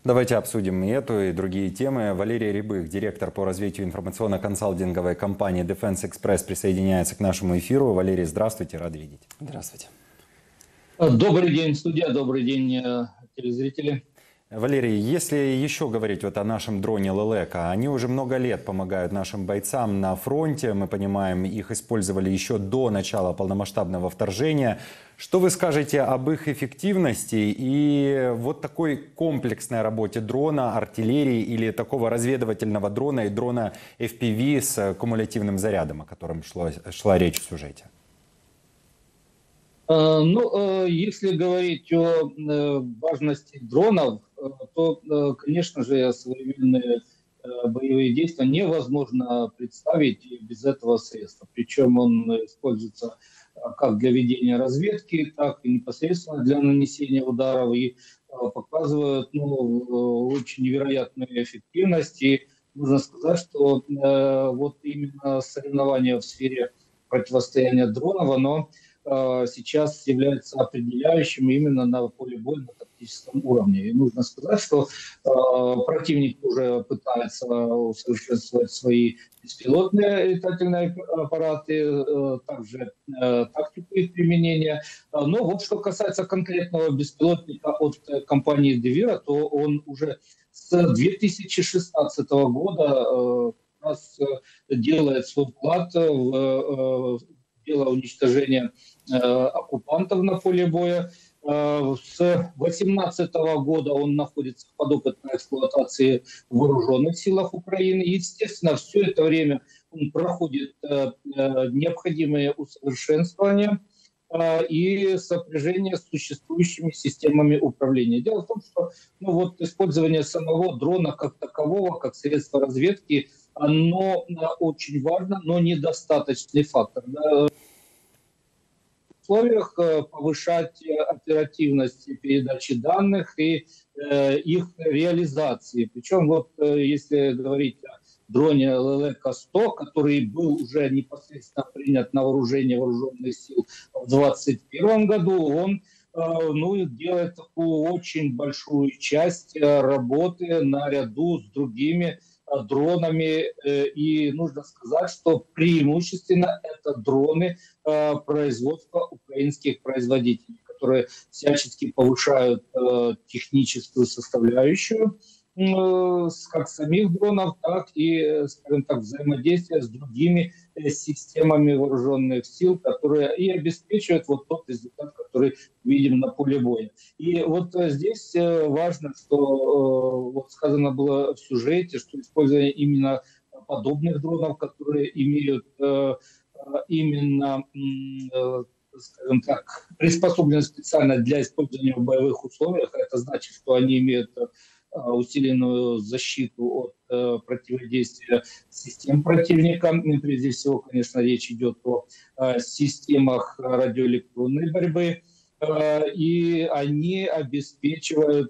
Давайте обсудим и эту, и другие темы. Валерий Рябых, директор по развитию информационно-консалтинговой компании Defense Express, присоединяется к нашему эфиру. Валерий, здравствуйте, рад видеть. Здравствуйте. Добрый день, студия, добрый день, телезрители. Валерий, если еще говорить о нашем дроне Лелека, они уже много лет помогают нашим бойцам на фронте. Мы понимаем, их использовали еще до начала полномасштабного вторжения. Что вы скажете об их эффективности и вот такой комплексной работе дрона, артиллерии или такого разведывательного дрона и дрона FPV с кумулятивным зарядом, о котором шла речь в сюжете? Если говорить о важности дронов, то, конечно же, современные боевые действия невозможно представить без этого средства. Причем он используется как для ведения разведки, так и непосредственно для нанесения ударов и показывает очень невероятную эффективность. И нужно сказать, что вот именно соревнования в сфере противостояния дронов, оно сейчас является определяющим именно на поле боя на тактическом уровне. И нужно сказать, что противник уже пытается усовершенствовать свои беспилотные летательные аппараты, также тактику их применения. Но вот что касается конкретного беспилотника от компании Devira, то он уже с 2016 года делает свой вклад в дело уничтожения оккупантов на поле боя. С 2018 года он находится в подопытной эксплуатации в вооруженных силах Украины. Естественно, все это время он проходит необходимые усовершенствования и сопряжение с существующими системами управления. Дело в том, что использование самого дрона как такового, как средство разведки, оно очень важно, но недостаточный фактор. В условиях повышать оперативность передачи данных и их реализации. Причем если говорить о дроне Лелека-100, который был уже непосредственно принят на вооружение вооруженных сил в 2021 году, он делает такую очень большую часть работы наряду с другими дронами, и нужно сказать, что преимущественно это дроны производства украинских производителей, которые всячески повышают техническую составляющую как самих дронов, так и, скажем так, взаимодействия с другими системами вооруженных сил, которые и обеспечивают тот результат, который видим на поле боя. И здесь важно, что сказано было в сюжете, что использование именно подобных дронов, которые имеют именно, скажем так, приспособлены специально для использования в боевых условиях, это значит, что они имеют усиленную защиту от противодействия систем противника. Прежде всего, конечно, речь идет о системах радиоэлектронной борьбы, и они обеспечивают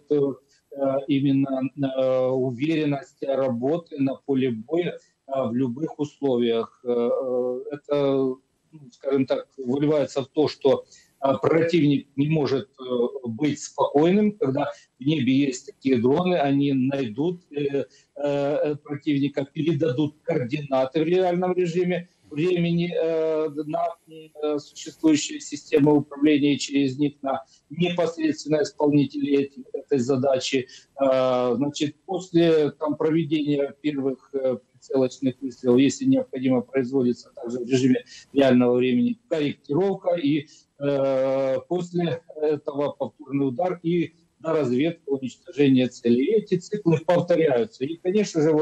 именно уверенность работы на поле боя в любых условиях. Это, скажем так, выливается в то, что противник не может быть спокойным, когда в небе есть такие дроны, они найдут противника, передадут координаты в реальном режиме времени на существующие системы управления и через них на непосредственно исполнителей этой задачи. После проведения первых прицелочных выстрелов, если необходимо, производится также в режиме реального времени корректировка, и после этого повторный удар и на разведку, уничтожение целей. Эти циклы повторяются. И, конечно же,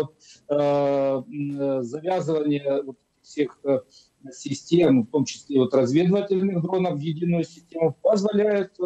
завязывание всех систем, в том числе разведывательных дронов в единую систему, позволяет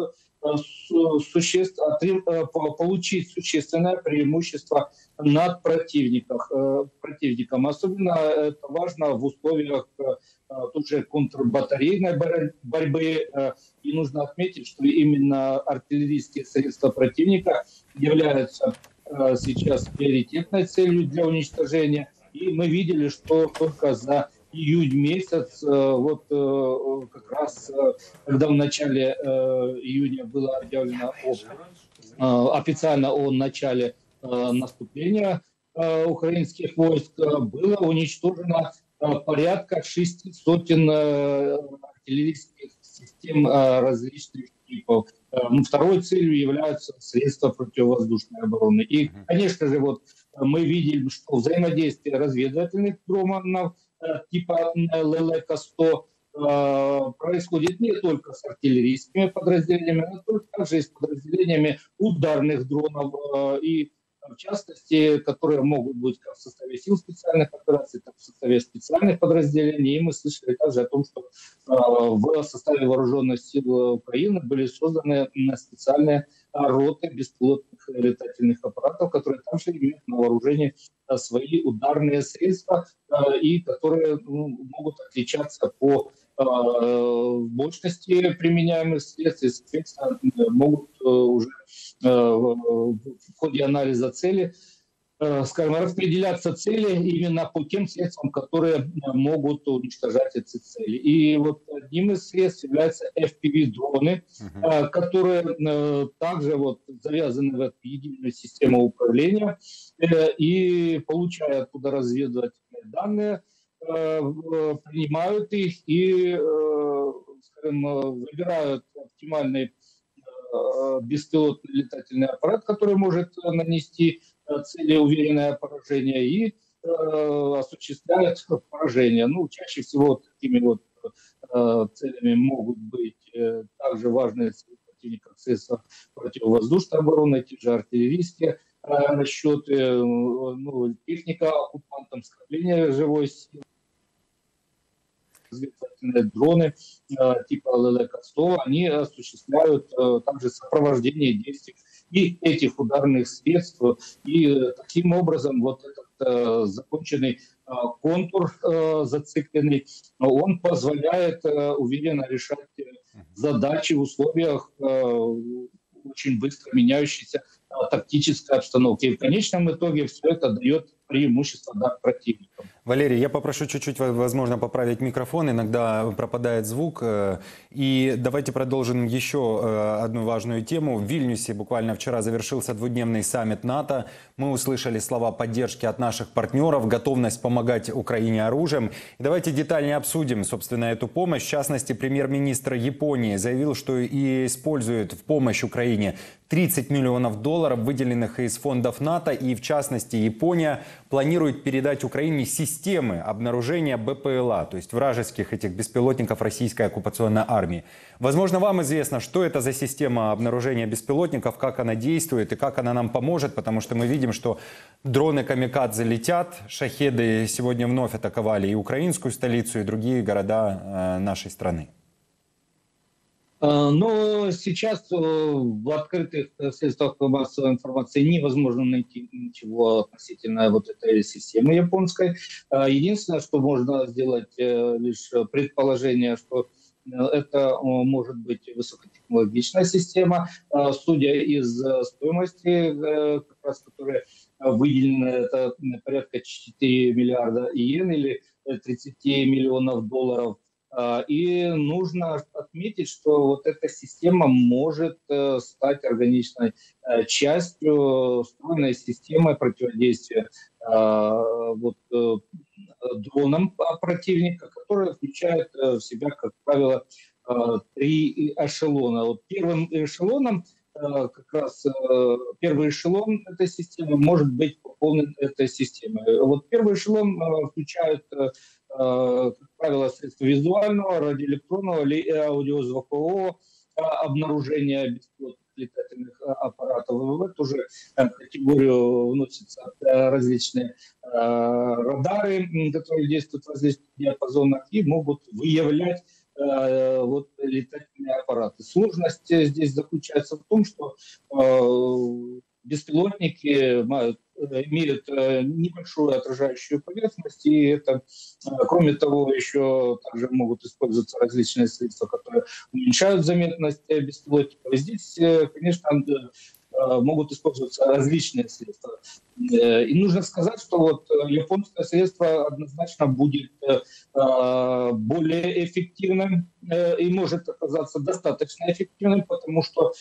получить существенное преимущество над противником. Особенно это важно в условиях тут же контрбатарейной борьбы. И нужно отметить, что именно артиллерийские средства противника являются сейчас приоритетной целью для уничтожения. И мы видели, что только за июнь месяц, как раз когда в начале июня было объявлено об официально о начале наступления украинских войск, было уничтожено порядка 600 артиллерийских систем различных типов. Второй целью являются средства противовоздушной обороны. И, конечно же, вот мы видим, что взаимодействие разведывательных дронов типа ЛЛК-100 происходит не только с артиллерийскими подразделениями, но также и с подразделениями ударных дронов, и в частности, которые могут быть как в составе сил специальных операций, так и в составе специальных подразделений. И мы слышали также о том, что в составе вооруженных сил Украины были созданы специальные роты беспилотных летательных аппаратов, которые также имеют на вооружении свои ударные средства и которые могут отличаться по мощности применяемых средств и, соответственно, могут уже в ходе анализа цели, скажем, распределяться цели именно по тем средствам, которые могут уничтожать эти цели. И вот одним из средств являются FPV-дроны, которые также вот завязаны в эту единую систему управления и, получая оттуда разведывательные данные, принимают их и, скажем, выбирают оптимальный беспилотный летательный аппарат, который может нанести цели уверенное поражение, и осуществляют поражение. Ну, чаще всего такими вот целями могут быть также важные цели противника, средства противовоздушной обороны, те же артиллерийские расчеты, техника оккупантам, скопление живой силы, разведывательные дроны типа ЛЛК-100, они осуществляют также сопровождение действий и этих ударных средств. И таким образом вот этот законченный контур зацикленный, он позволяет уверенно решать задачи в условиях очень быстро меняющейся тактической обстановки. И в конечном итоге все это дает преимущество противникам. Валерий, я попрошу чуть-чуть, возможно, поправить микрофон. Иногда пропадает звук. И давайте продолжим еще одну важную тему. В Вильнюсе буквально вчера завершился двудневный саммит НАТО. Мы услышали слова поддержки от наших партнеров, готовность помогать Украине оружием. И давайте детальнее обсудим, собственно, эту помощь. В частности, премьер-министр Японии заявил, что и использует в помощь Украине 30 миллионов долларов, выделенных из фондов НАТО. И, в частности, Япония планирует передать Украине системы обнаружения БПЛА, то есть вражеских этих беспилотников российской оккупационной армии. Возможно, вам известно, что это за система обнаружения беспилотников, как она действует и как она нам поможет, потому что мы видим, что дроны камикадзе летят, шахеды сегодня вновь атаковали и украинскую столицу, и другие города нашей страны. Но сейчас в открытых средствах массовой информации невозможно найти ничего относительно вот этой системы японской. Единственное, что можно сделать, лишь предположение, что это может быть высокотехнологичная система. Судя из стоимости, как раз, которая выделена, это порядка 4 миллиарда иен или 30 миллионов долларов. И нужно отметить, что вот эта система может стать органичной частью стройной системы противодействия дронам противника, которая включает в себя, как правило, 3 эшелона. Вот первым эшелоном первый эшелон этой системы может быть пополнен этой системой. Вот первый эшелон включает, как правило, средства визуального, радиоэлектронного или аудиозвукового обнаружения беспилотных летательных аппаратов. В эту же категорию вносятся различные радары, которые действуют в различных диапазонах и могут выявлять летательные аппараты. Сложность здесь заключается в том, что беспилотники имеют небольшую отражающую поверхность, и это, кроме того, еще также могут использоваться различные средства, которые уменьшают заметность беспилотников. Здесь, конечно, могут использоваться различные средства. И нужно сказать, что вот японское средство однозначно будет более эффективным и может оказаться достаточно эффективным, потому что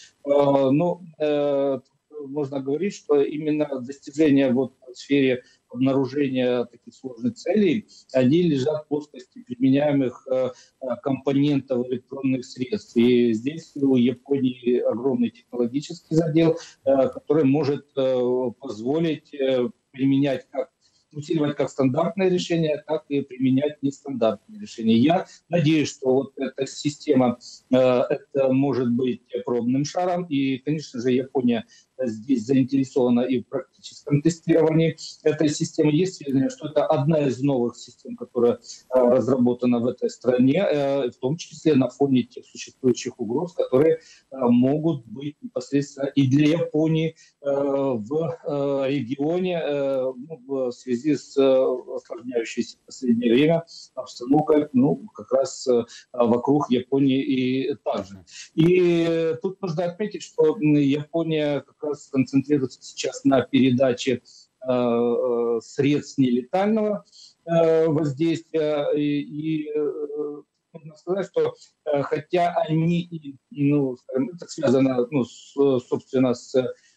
можно говорить, что именно достижения вот в сфере обнаружения таких сложных целей, они лежат в плоскости применяемых компонентов электронных средств. И здесь у Японии огромный технологический задел, который может позволить применять усиливать как стандартные решения, так и применять нестандартные решения. Я надеюсь, что вот эта система это может быть пробным шаром, и, конечно же, Япония здесь заинтересована и в практическом тестировании этой системы. Есть сведения, что это одна из новых систем, которая разработана в этой стране, в том числе на фоне тех существующих угроз, которые могут быть непосредственно и для Японии в регионе в связи с осложняющейся в последнее время обстановкой, как раз вокруг Японии и также. И тут нужно отметить, что Япония как раз концентрируется сейчас на передаче средств нелетального воздействия. И можно сказать, что хотя они, это связано, собственно, с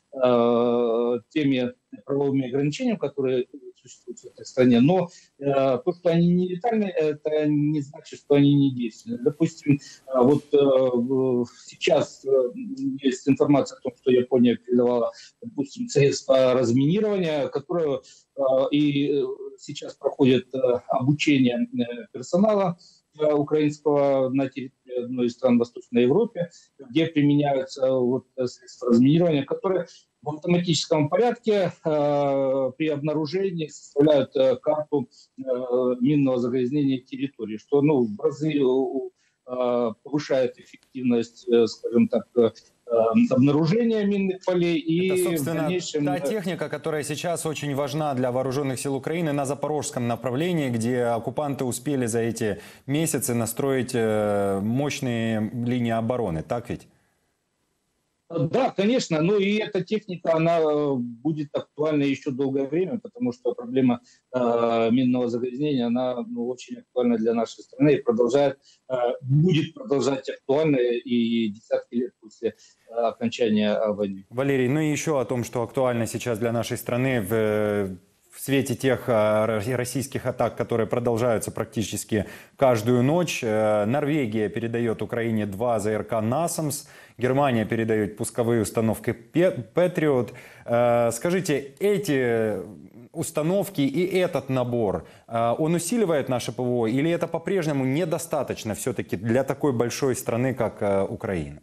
теми правовыми ограничениями, которые существуют в этой стране, но то, что они не летальные, это не значит, что они не действенны. Допустим, вот сейчас есть информация о том, что Япония передавала, допустим, средства разминирования, которые и сейчас проходит обучение персонала украинского на территории одной из стран Восточной Европы, где применяются средства разминирования, которые в автоматическом порядке при обнаружении составляют карту минного загрязнения территории, что в разы повышает эффективность, скажем так, обнаружения минных полей. И это, собственно, в дальнейшем... та техника, которая сейчас очень важна для вооруженных сил Украины на запорожском направлении, где оккупанты успели за эти месяцы настроить мощные линии обороны. Так ведь? Да, конечно, и эта техника, она будет актуальна еще долгое время, потому что проблема минного загрязнения, она очень актуальна для нашей страны и будет продолжать актуально и десятки лет после окончания войны. Валерий, и еще о том, что актуально сейчас для нашей страны в свете тех российских атак, которые продолжаются практически каждую ночь. Норвегия передает Украине 2 ЗРК «Насамс», Германия передает пусковые установки «Патриот». Скажите, эти установки и этот набор, он усиливает наше ПВО или это по-прежнему недостаточно все-таки для такой большой страны, как Украина?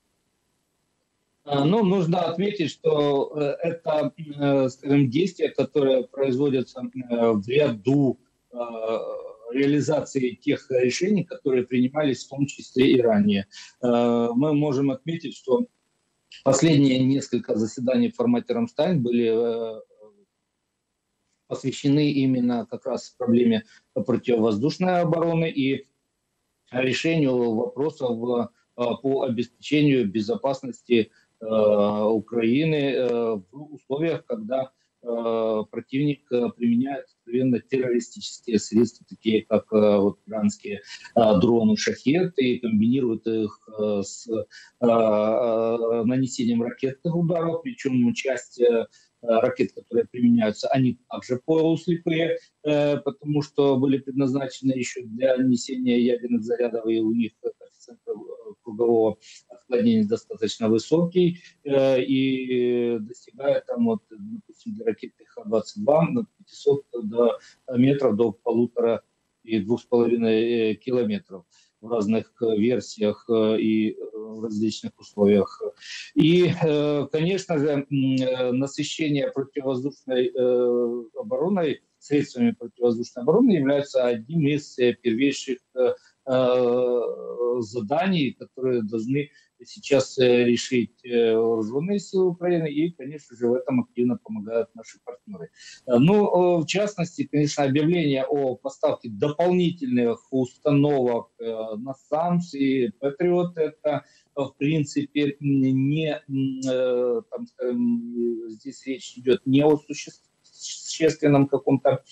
Нужно отметить, что это, скажем, действия, которые производятся в ряду реализации тех решений, которые принимались в том числе и ранее. Мы можем отметить, что последние несколько заседаний в формате «Рамштайн» были посвящены именно как раз проблеме противовоздушной обороны и решению вопросов по обеспечению безопасности Украины в условиях, когда противник применяет откровенно террористические средства, такие как иранские дроны «Шахед», и комбинирует их с нанесением ракетных ударов, причем часть ракет, которые применяются, они также полуслепые, потому что были предназначены еще для нанесения ядерных зарядов, и у них коэффициент кругового отклонения достаточно высокий, и достигает допустим, для ракеты Х-22 от 500 метров до 1,5 и 2,5 километров в разных версиях и в различных условиях. И, конечно же, насыщение противовоздушной обороной, средствами противовоздушной обороны является одним из первейших заданий, которые должны сейчас решить вооруженные силы Украины, и, конечно же, в этом активно помогают наши партнеры. Ну, в частности, конечно, объявление о поставке дополнительных установок на САМС и Патриот — это, в принципе, не, там, скажем, здесь речь идет не о существенном каком-то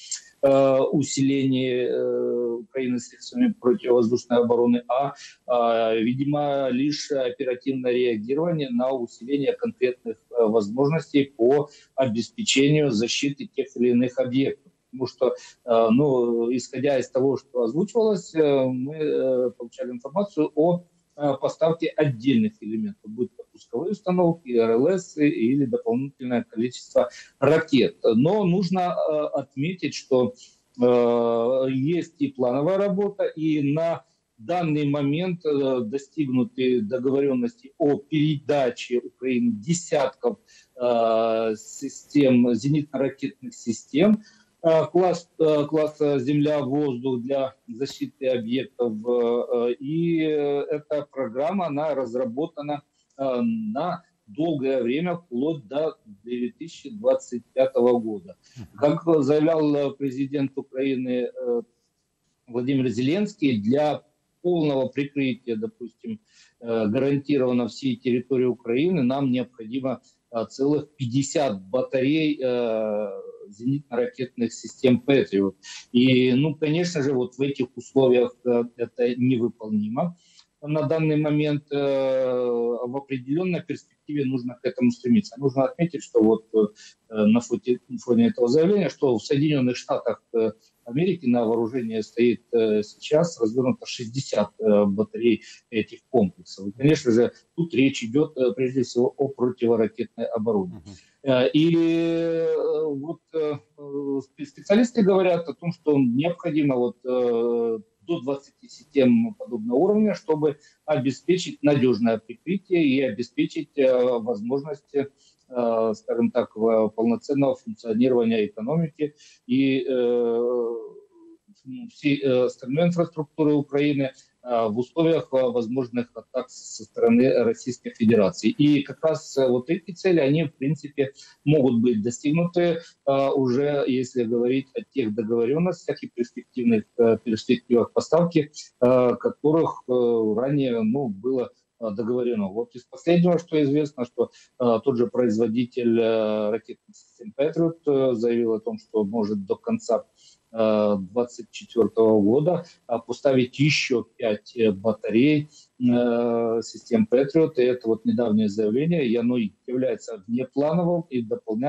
усилении Украины средствами противовоздушной обороны, видимо, лишь оперативное реагирование на усиление конкретных возможностей по обеспечению защиты тех или иных объектов. Потому что, ну, исходя из того, что озвучивалось, мы получали информацию о поставки отдельных элементов, будь то пусковые установки, РЛС или дополнительное количество ракет. Но нужно отметить, что есть и плановая работа, и на данный момент достигнуты договоренности о передаче Украине десятков систем, зенитно-ракетных систем класса «Земля-воздух» для защиты объектов. И эта программа, она разработана на долгое время, вплоть до 2025 года. Как заявлял президент Украины Владимир Зеленский, для полного прикрытия, допустим, гарантированно всей территории Украины нам необходимо целых 50 батарей зенитно-ракетных систем «Патриот». И, ну, конечно же, вот в этих условиях это невыполнимо на данный момент. В определенной перспективе нужно к этому стремиться. Нужно отметить, что вот на фоне этого заявления, что в Соединенных Штатах Америки на вооружении стоит сейчас развернуто 60 батарей этих комплексов. И, конечно же, тут речь идет прежде всего о противоракетной обороне. И вот специалисты говорят о том, что необходимо вот до 20 систем подобного уровня, чтобы обеспечить надежное прикрытие и обеспечить возможность, скажем так, полноценного функционирования экономики и всей остальной инфраструктуры Украины в условиях возможных атак со стороны Российской Федерации. И как раз вот эти цели, они, в принципе, могут быть достигнуты уже, если говорить о тех договоренностях и перспективах поставки, которых ранее, ну, было договорено. Вот из последнего, что известно, что тот же производитель ракетных систем «Патриот» заявил о том, что может до конца 2024 года поставить еще 5 батарей систем «Патриот». И это вот недавнее заявление, и оно является внеплановым и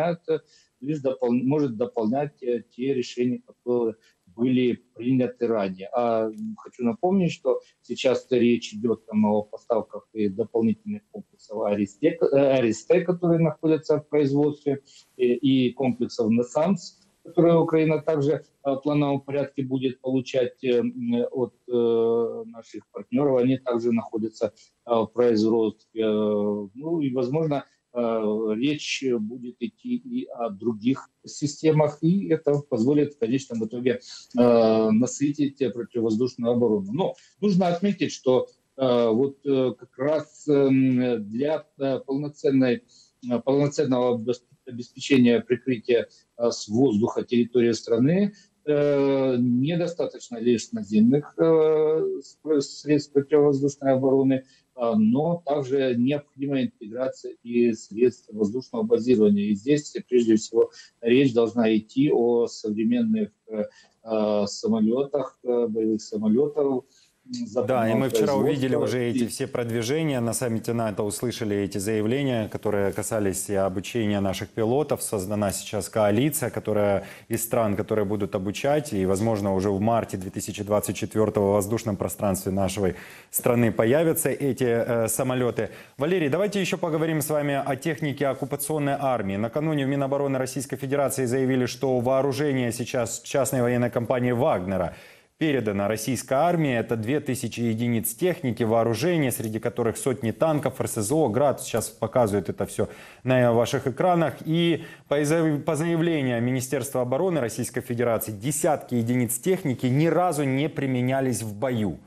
может дополнять те решения, которые были приняты ранее. Хочу напомнить, что сейчас речь идет о поставках и дополнительных комплексов «Аристе», которые находятся в производстве, и комплексов «Насамс», которые Украина также в плановом порядке будет получать от наших партнеров. Они также находятся в производстве. Ну и, возможно, речь будет идти и о других системах, и это позволит в конечном итоге насытить противовоздушную оборону. Но нужно отметить, что вот как раз для полноценного обеспечения прикрытия с воздуха территории страны недостаточно лишь наземных средств противовоздушной обороны, но также необходима интеграция и средств воздушного базирования. И здесь, прежде всего, речь должна идти о современных самолетах, боевых самолетах. Да, и мы вчера увидели уже эти все продвижения, на саммите НАТО услышали эти заявления, которые касались обучения наших пилотов. Создана сейчас коалиция, которая из стран, которые будут обучать, и, возможно, уже в марте 2024 в воздушном пространстве нашей страны появятся эти самолеты. Валерий, давайте еще поговорим с вами о технике оккупационной армии. Накануне в Минобороны Российской Федерации заявили, что вооружение сейчас частной военной компании «Вагнера» передано российской армии. Это 2000 единиц техники, вооружения, среди которых сотни танков, РСЗО, ГРАД. Сейчас показывают это все на ваших экранах. И по заявлению Министерства обороны Российской Федерации, десятки единиц техники ни разу не применялись в бою.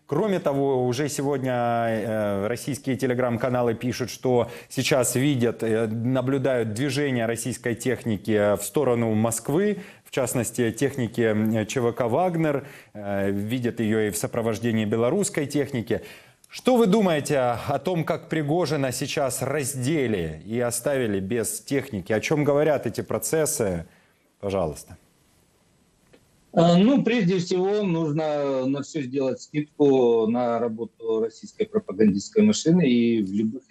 Кроме того, уже сегодня российские телеграм-каналы пишут, что сейчас видят, наблюдают движение российской техники в сторону Москвы, в частности, техники ЧВК «Вагнер», видят ее и в сопровождении белорусской техники. Что вы думаете о том, как Пригожина сейчас раздели и оставили без техники? О чем говорят эти процессы? Пожалуйста. Ну, прежде всего, нужно на все сделать скидку на работу российской пропагандистской машины, и в любых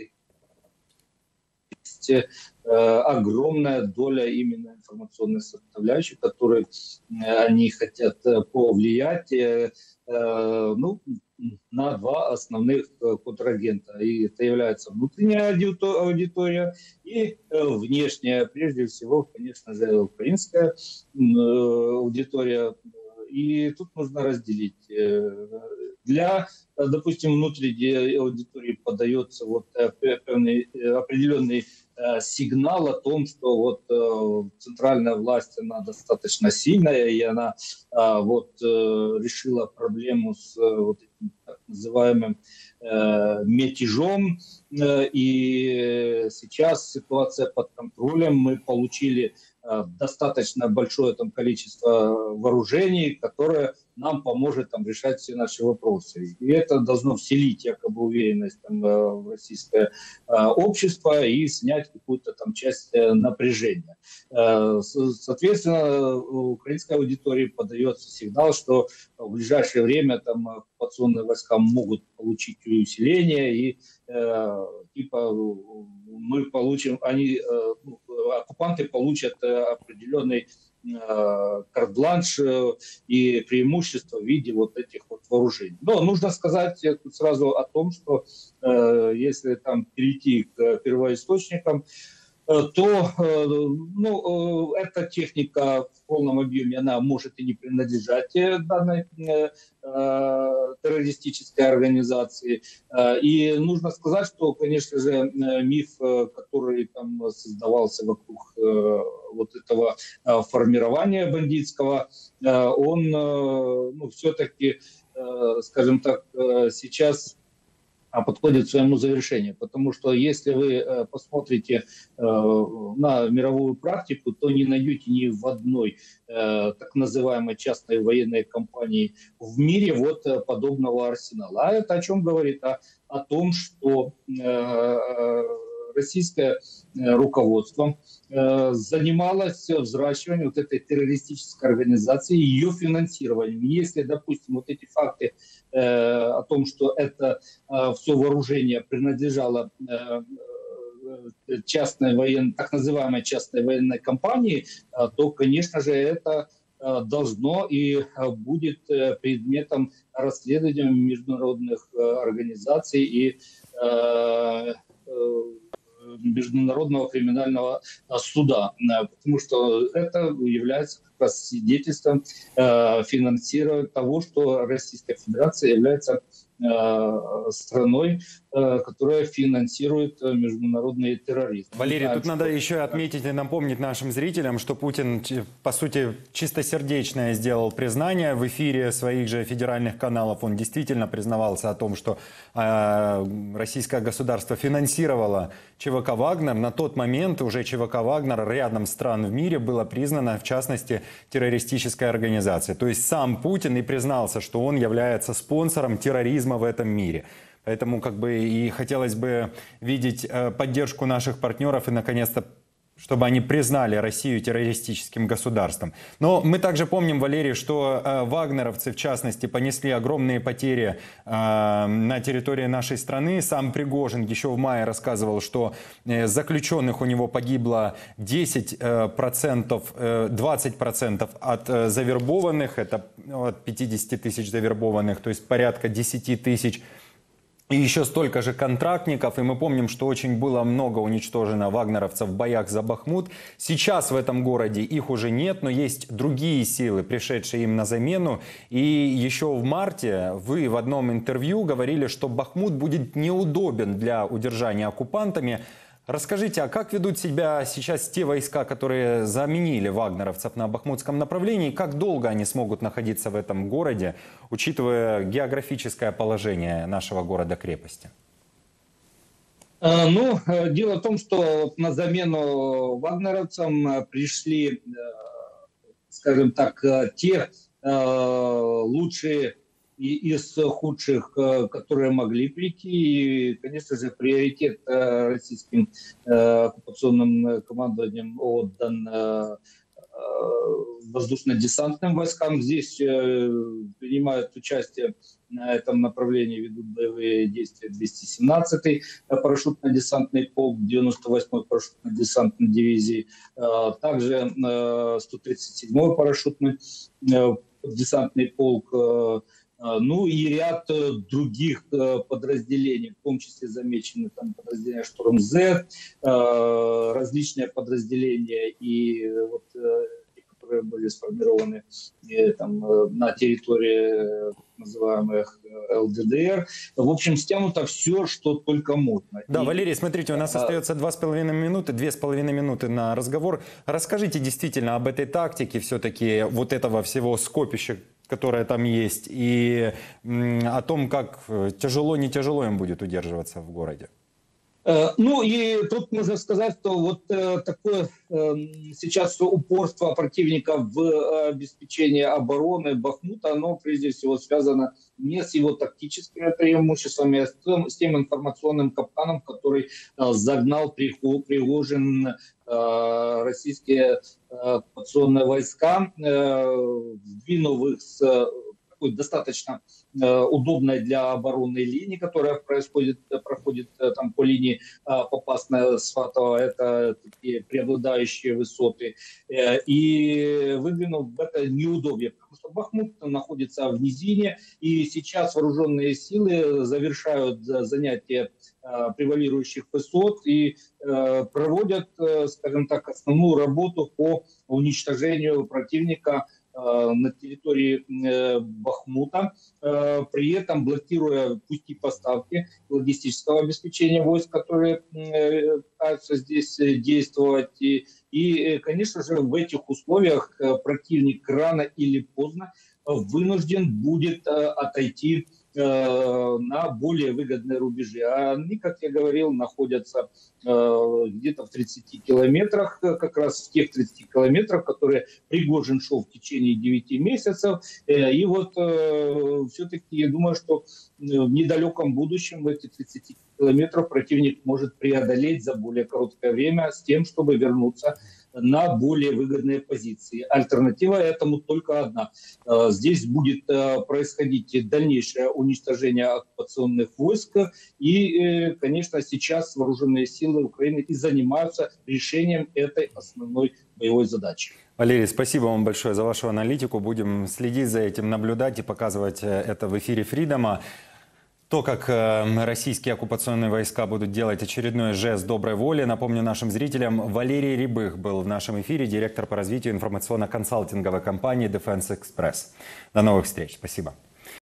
есть огромная доля именно информационной составляющей, которой они хотят повлиять, ну, на два основных контрагента. И это является внутренняя аудитория и внешняя, прежде всего, конечно же, украинская аудитория. И тут нужно разделить. Для, допустим, внутренней аудитории подается вот определенный сигнал о том, что вот центральная власть, она достаточно сильная, и она решила проблему с вот этим так называемым мятежом, и сейчас ситуация под контролем, мы получили достаточно большое там количество вооружений, которое нам поможет там решать все наши вопросы. И это должно вселить якобы уверенность там, в российское общество и снять какую-то там часть напряжения. Соответственно, украинской аудитории подается сигнал, что в ближайшее время там оккупационные войска могут получить усиление и типа мы получим, оккупанты получат определенный карт-бланш и преимущество в виде вот этих вот вооружений. Но нужно сказать тут сразу о том, что если там перейти к первоисточникам, то эта техника в полном объеме, она может и не принадлежать данной террористической организации. И нужно сказать, что, конечно же, миф, который там создавался вокруг вот этого формирования бандитского, он все-таки, скажем так, сейчас подходит к своему завершению. Потому что если вы посмотрите на мировую практику, то не найдете ни в одной так называемой частной военной компании в мире вот подобного арсенала. А это о чем говорит? О том, что российское руководство занималось взращиванием вот этой террористической организации, ее финансированием. Если, допустим, вот эти факты о том, что это все вооружение принадлежало так называемой частной военной компании, то, конечно же, это должно и будет предметом расследования международных организаций и Международного криминального суда, потому что это является как раз свидетельством финансирования того, что Российская Федерация является страной, которая финансирует международный терроризм. Валерий, тут надо еще отметить и напомнить нашим зрителям, что Путин, по сути, чистосердечное сделал признание в эфире своих же федеральных каналов. Он действительно признавался о том, что российское государство финансировало ЧВК «Вагнер». На тот момент уже ЧВК «Вагнер» рядом стран в мире было признано, в частности, террористической организацией. То есть сам Путин и признался, что он является спонсором терроризма в этом мире. Поэтому как бы и хотелось бы видеть поддержку наших партнеров и, наконец-то, чтобы они признали Россию террористическим государством. Но мы также помним, Валерий, что вагнеровцы, в частности, понесли огромные потери на территории нашей страны. Сам Пригожин еще в мае рассказывал, что заключенных у него погибло 10%, 20% от завербованных, это от 50 тысяч завербованных, то есть порядка 10 тысяч. И еще столько же контрактников, и мы помним, что очень было много уничтожено вагнеровцев в боях за Бахмут. Сейчас в этом городе их уже нет, но есть другие силы, пришедшие им на замену. И еще в марте вы в одном интервью говорили, что Бахмут будет неудобен для удержания оккупантами. Расскажите, а как ведут себя сейчас те войска, которые заменили вагнеровцев на бахмутском направлении? Как долго они смогут находиться в этом городе, учитывая географическое положение нашего города-крепости? Ну, дело в том, что на замену вагнеровцам пришли, скажем так, те лучшие из худших, которые могли прийти. И, конечно же, приоритет российским оккупационным командованием отдан воздушно-десантным войскам. Здесь принимают участие на этом направлении, ведут боевые действия 217-й парашютно-десантный полк 98-й парашютно-десантной дивизии, также 137-й парашютный десантный полк, ну и ряд других подразделений, в том числе замечены там подразделения «Штурм-З», различные подразделения и вот, которые были сформированы там, на территории называемых ЛДДР. В общем, стянуто все, что только можно. Да, Валерий, смотрите, у нас остается 2,5 минуты на разговор. Расскажите действительно об этой тактике, все-таки вот этого всего скопища, которое там есть, и о том, как тяжело, не тяжело им будет удерживаться в городе. Ну и тут можно сказать, что вот такое сейчас упорство противника в обеспечении обороны Бахмута, оно прежде всего связано не с его тактическими преимуществами, а с тем информационным капканом, который загнал Пригожин российские оккупационные войска, сдвинув их с такой достаточно удобной для обороны линии, которая проходит там по линии Попасная-Сватово, это такие преобладающие высоты, и выдвинув в это неудобье, потому что Бахмут находится в низине, и сейчас вооруженные силы завершают занятие превалирующих высот и проводят, скажем так, основную работу по уничтожению противника на территории Бахмута, при этом блокируя пути поставки логистического обеспечения войск, которые пытаются здесь действовать. И, конечно же, в этих условиях противник рано или поздно вынужден будет отойти на более выгодные рубежи. А они, как я говорил, находятся где-то в 30 километрах, как раз в тех 30 километрах, которые Пригожин шел в течение 9 месяцев. И вот все-таки я думаю, что в недалеком будущем в эти 30 километров противник может преодолеть за более короткое время с тем, чтобы вернуться на более выгодные позиции. Альтернатива этому только одна. Здесь будет происходить дальнейшее уничтожение оккупационных войск. И, конечно, сейчас вооруженные силы Украины и занимаются решением этой основной боевой задачи. Валерий, спасибо вам большое за вашу аналитику. Будем следить за этим, наблюдать и показывать это в эфире Фридома. То, как российские оккупационные войска будут делать очередной жест доброй воли. Напомню нашим зрителям, Валерий Рябых был в нашем эфире, директор по развитию информационно-консалтинговой компании Defense Express. До новых встреч. Спасибо.